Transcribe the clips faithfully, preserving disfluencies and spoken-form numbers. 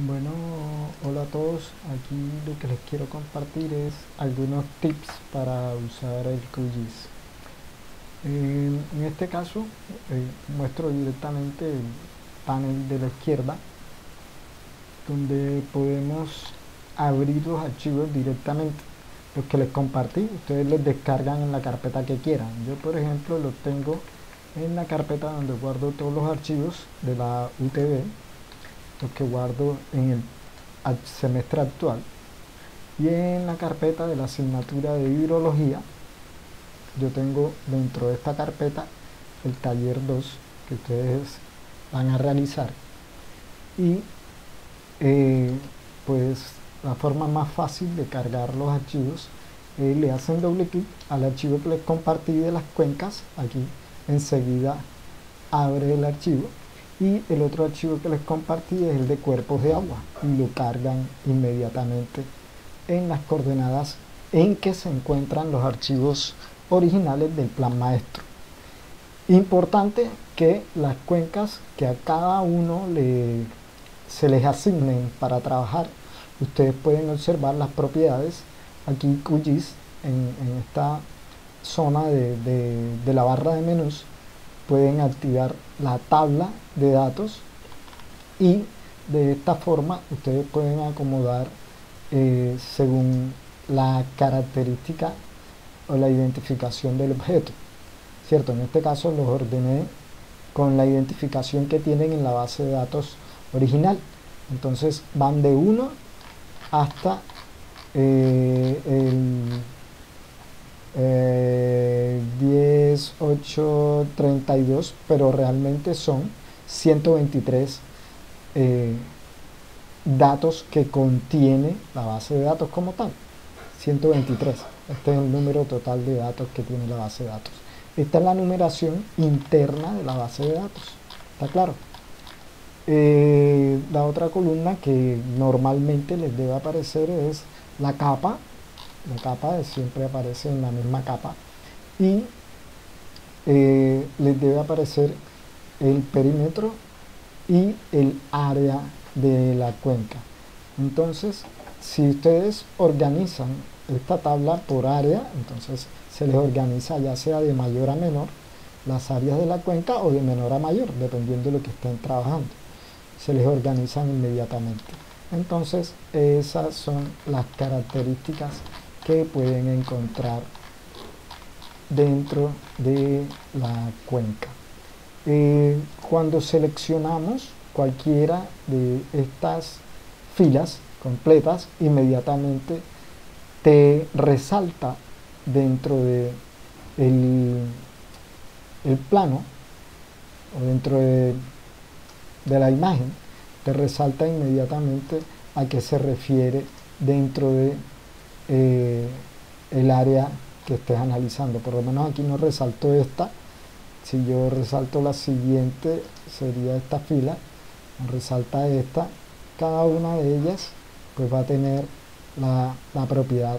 Bueno, hola a todos. Aquí lo que les quiero compartir es algunos tips para usar el Q G I S. Eh, en este caso, eh, muestro directamente el panel de la izquierda, donde podemos abrir los archivos directamente. Los que les compartí, ustedes los descargan en la carpeta que quieran. Yo, por ejemplo, los tengo en la carpeta donde guardo todos los archivos de la U T B, los que guardo en el semestre actual, y en la carpeta de la asignatura de hidrología yo tengo dentro de esta carpeta el taller dos que ustedes van a realizar. Y eh, pues la forma más fácil de cargar los archivos, eh, le hacen doble clic al archivo que les compartí de las cuencas. Aquí enseguida abre el archivo, y el otro archivo que les compartí es el de cuerpos de agua, y lo cargan inmediatamente en las coordenadas en que se encuentran los archivos originales del plan maestro. Importante que las cuencas que a cada uno le, se les asignen para trabajar, ustedes pueden observar las propiedades aquí Q G I S en, en esta zona de, de, de la barra de menús. Pueden activar la tabla de datos, y de esta forma ustedes pueden acomodar eh, según la característica o la identificación del objeto, ¿cierto? En este caso los ordené con la identificación que tienen en la base de datos original. Entonces van de uno hasta eh, el eh, diez, ocho, treinta y dos, pero realmente son ciento veintitrés eh, datos que contiene la base de datos como tal. ciento veintitrés, este es el número total de datos que tiene la base de datos. Esta es la numeración interna de la base de datos, ¿está claro? Eh, la otra columna que normalmente les debe aparecer es la capa. La capa siempre aparece en la misma capa, y eh, les debe aparecer el perímetro y el área de la cuenca. Entonces, si ustedes organizan esta tabla por área, entonces se les organiza ya sea de mayor a menor las áreas de la cuenca, o de menor a mayor, dependiendo de lo que estén trabajando. Se les organizan inmediatamente. Entonces, esas son las características que pueden encontrar dentro de la cuenca. Eh, cuando seleccionamos cualquiera de estas filas completas, inmediatamente te resalta dentro de el, el plano, o dentro de, de la imagen, te resalta inmediatamente a qué se refiere dentro de eh, el área que estés analizando. Por lo menos aquí no resalto esta. Si yo resalto la siguiente, sería esta fila, resalta esta. Cada una de ellas pues va a tener la, la propiedad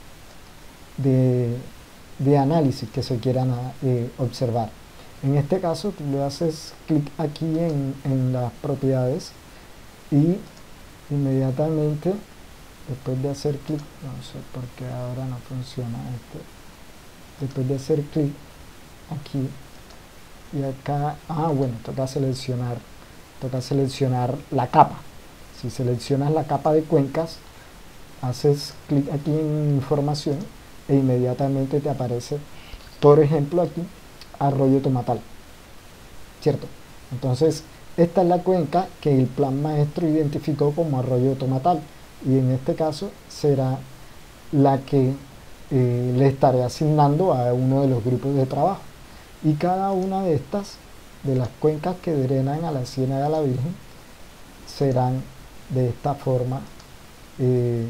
de, de análisis que se quieran eh, observar. En este caso tú le haces clic aquí en, en las propiedades, y inmediatamente después de hacer clic, no sé por qué ahora no funciona esto, después de hacer clic aquí y acá, ah bueno, toca seleccionar toca seleccionar la capa. Si seleccionas la capa de cuencas, haces clic aquí en información, e inmediatamente te aparece, por ejemplo aquí, Arroyo Tomatal, ¿cierto? Entonces esta es la cuenca que el plan maestro identificó como Arroyo Tomatal, y en este caso será la que eh, le estaré asignando a uno de los grupos de trabajo. Y cada una de estas, de las cuencas que drenan a la Ciénaga de la Virgen, serán de esta forma eh,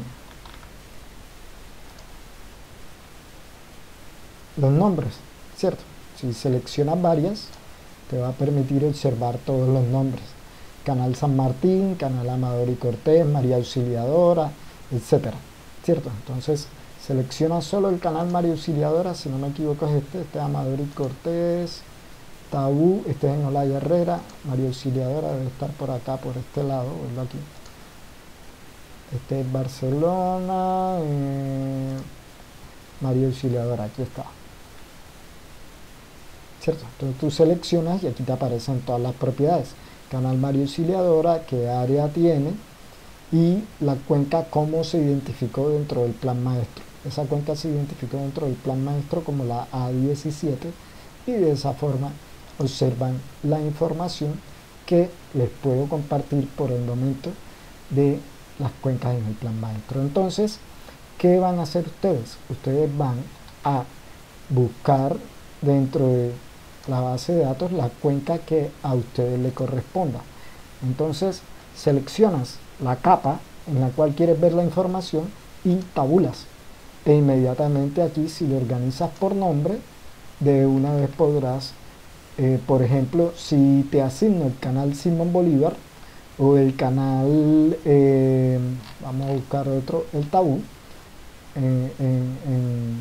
los nombres, ¿cierto? Si seleccionas varias, te va a permitir observar todos los nombres: Canal San Martín, Canal Amador y Cortés, María Auxiliadora, etcétera, ¿cierto? Entonces selecciona solo el canal María Auxiliadora, si no me equivoco es este, este es Amador y Cortés, Tabú, este es en Olaya Herrera, María Auxiliadora debe estar por acá, por este lado, ¿verdad? Aquí, Este es Barcelona, eh, María Auxiliadora, aquí está. ¿Cierto? Entonces tú seleccionas y aquí te aparecen todas las propiedades. Canal María Auxiliadora, qué área tiene y la cuenca cómo se identificó dentro del plan maestro. Esa cuenca se identificó dentro del plan maestro como la A diecisiete y de esa forma observan la información que les puedo compartir por el momento de las cuencas en el plan maestro. Entonces, ¿qué van a hacer ustedes? Ustedes van a buscar dentro de la base de datos la cuenca que a ustedes le corresponda. Entonces, seleccionas la capa en la cual quieres ver la información y tabulas. E inmediatamente aquí, si lo organizas por nombre, de una vez podrás, eh, por ejemplo, si te asigno el canal Simón Bolívar o el canal, eh, vamos a buscar otro, el Tabú, eh, en, en,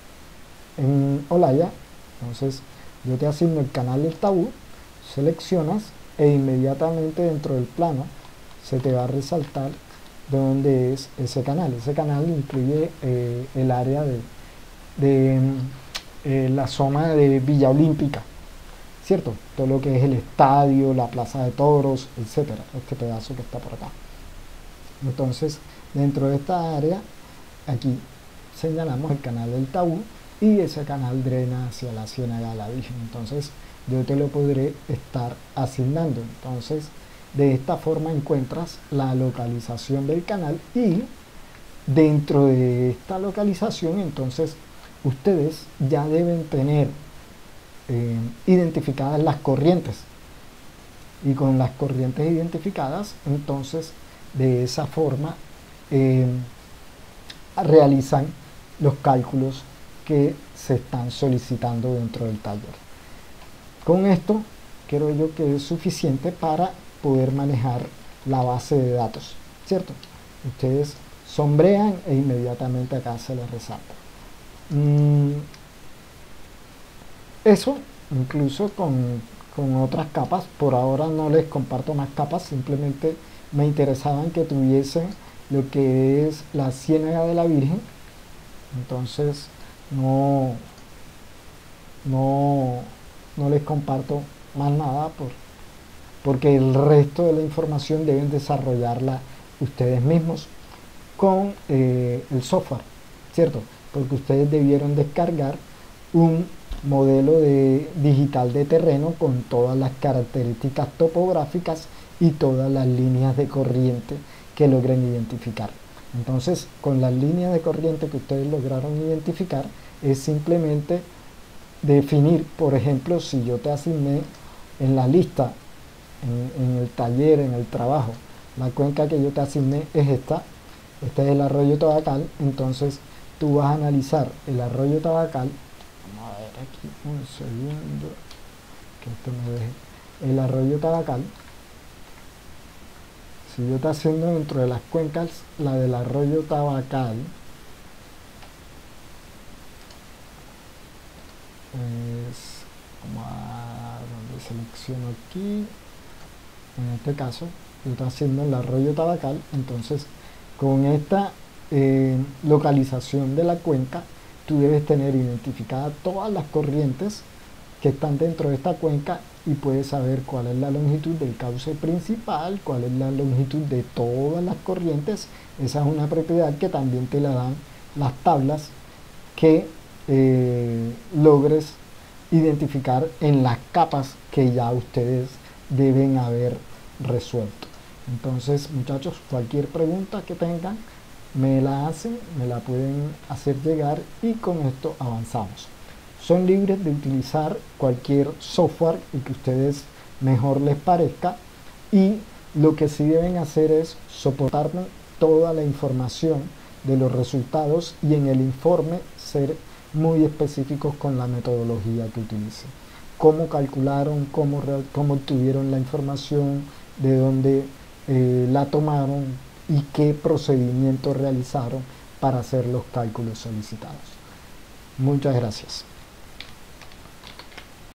en Olaya. Entonces yo te asigno el canal del Tabú, seleccionas e inmediatamente dentro del plano se te va a resaltar de dónde es ese canal. Ese canal incluye eh, el área de, de eh, la zona de Villa Olímpica, ¿cierto? Todo lo que es el estadio, la plaza de toros, etcétera, este pedazo que está por acá. Entonces, dentro de esta área, aquí señalamos el canal del Tabú y ese canal drena hacia la Ciénaga de la Virgen. Entonces, yo te lo podré estar asignando. Entonces, de esta forma encuentras la localización del canal y dentro de esta localización, entonces, ustedes ya deben tener eh, identificadas las corrientes. Y con las corrientes identificadas, entonces, de esa forma, eh, realizan los cálculos que se están solicitando dentro del taller. Con esto, creo yo que es suficiente para poder manejar la base de datos, ¿cierto? Ustedes sombrean e inmediatamente acá se les resalta. Mm, eso, incluso con, con otras capas, por ahora no les comparto más capas, simplemente me interesaban que tuviesen lo que es la Ciénaga de la Virgen. Entonces no, no, no les comparto más nada por, porque el resto de la información deben desarrollarla ustedes mismos con eh, el software, ¿cierto? Porque ustedes debieron descargar un modelo de, digital de terreno con todas las características topográficas y todas las líneas de corriente que logren identificar. Entonces, con las líneas de corriente que ustedes lograron identificar, es simplemente definir, por ejemplo, si yo te asigné en la lista, en, en el taller, en el trabajo, la cuenca que yo te asigné es esta, este es el arroyo Tabacal. Entonces tú vas a analizar el arroyo Tabacal, vamos a ver aquí un segundo, que esto me deje, el arroyo Tabacal. Si yo te haciendo dentro de las cuencas la del arroyo Tabacal, es, vamos a donde selecciono aquí, en este caso yo estoy haciendo el arroyo Tabacal. Entonces con esta eh, localización de la cuenca tú debes tener identificadas todas las corrientes que están dentro de esta cuenca y puedes saber cuál es la longitud del cauce principal, cuál es la longitud de todas las corrientes. Esa es una propiedad que también te la dan las tablas que eh, logres identificar en las capas que ya ustedes deben haber resuelto. Entonces, muchachos, cualquier pregunta que tengan me la hacen, me la pueden hacer llegar y con esto avanzamos. Son libres de utilizar cualquier software y que ustedes mejor les parezca, y lo que sí deben hacer es soportarme toda la información de los resultados y en el informe ser muy específicos con la metodología que utilicen. Cómo calcularon, cómo, cómo obtuvieron la información, de dónde eh, la tomaron y qué procedimiento realizaron para hacer los cálculos solicitados. Muchas gracias.